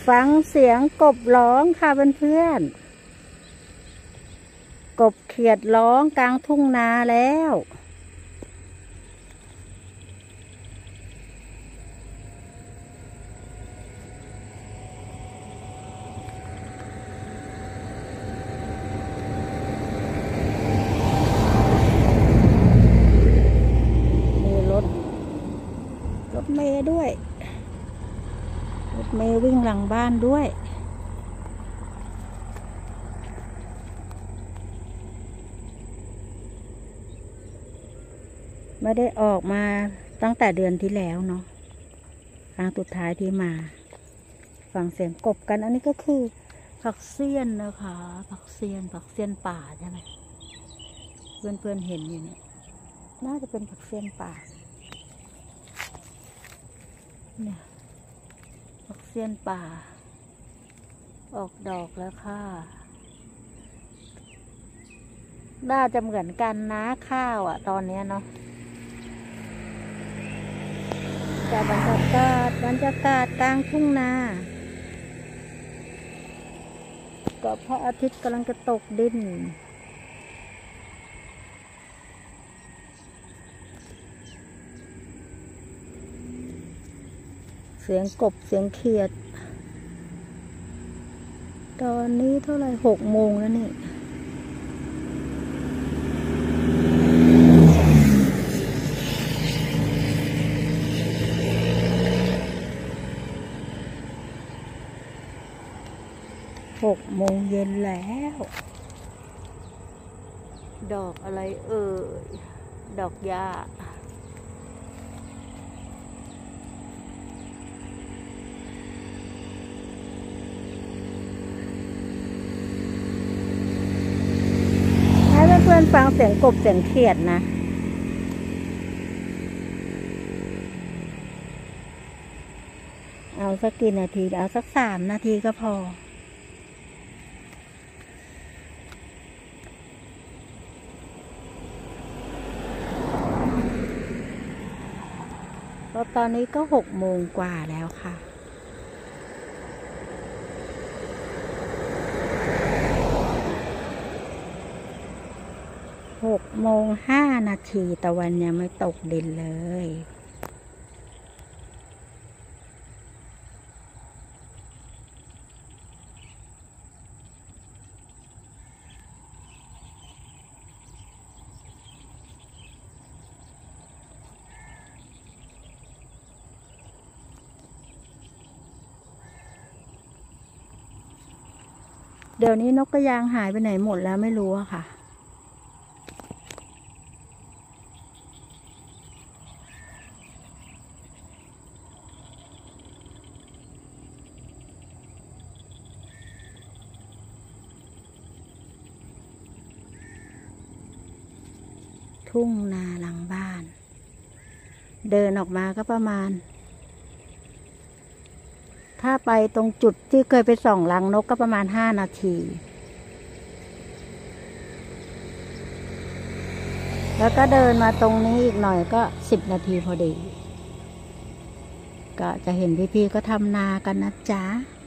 ฟังเสียงกบร้องค่ะเพื่อนๆกบเขียดร้องกลางทุ่งนาแล้วมีรถเมล์ด้วยรถเมล์วิ่งหลังบ้านด้วยไม่ได้ออกมาตั้งแต่เดือนที่แล้วเนาะครั้งสุดท้ายที่มาฟังเสียงกบกันอันนี้ก็คือผักเสี้ยนนะคะผักเสี้ยนป่าใช่ไหมเพื่อนๆเห็นอยู่เนี่ยน่าจะเป็นผักเสี้ยนป่าเนี่ยผักเสี้ยนป่าออกดอกแล้วค่ะน่าจะเหมือนกันนะข้าวอ่ะตอนนี้เนาะแต่บรรยากาศกลางทุ่งนาก็พระอาทิตย์กำลังจะตกดินเสียงกบเสียงเขียดตอนนี้เท่าไหร่6 โมงแล้วนี่6 โมงเย็นแล้วดอกอะไรดอกหญ้าให้เพื่อนๆฟังเสียงกบเสียงเขียดนะเอาสักกี่นาทีเอาสัก3 นาทีก็พอเพราะตอนนี้ก็6 โมงกว่าแล้วค่ะ6:05ตะวันยังไม่ตกดินเลยเดี๋ยวนี้นกกระยางหายไปไหนหมดแล้วไม่รู้อะค่ะทุ่งนาหลังบ้านเดินออกมาก็ประมาณถ้าไปตรงจุดที่เคยไปส่องรังนกก็ประมาณ5 นาทีแล้วก็เดินมาตรงนี้อีกหน่อยก็10 นาทีพอดีก็จะเห็นพี่ๆก็ทำนากันนะจ๊ะ